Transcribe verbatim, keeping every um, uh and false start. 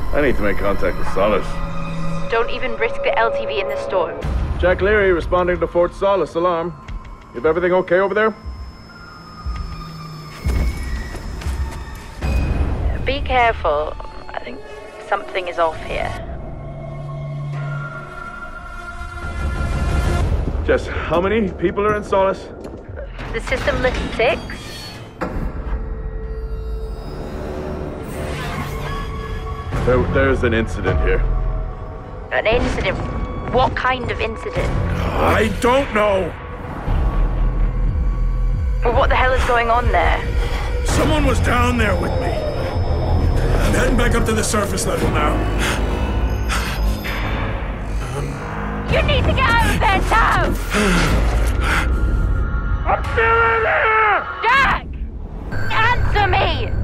I need to make contact with Solis. Don't even risk the L T V in this storm. Jack Leary responding to Fort Solis alarm. Is everything okay over there? Be careful. I think something is off here. Jess, how many people are in Solis? The system lists six. There, there's an incident here. An incident? What kind of incident? I don't know. Well, what the hell is going on there? Someone was down there with me. I'm heading back up to the surface level now. You need to get out of there now! I'm still in here! Jack! Answer me!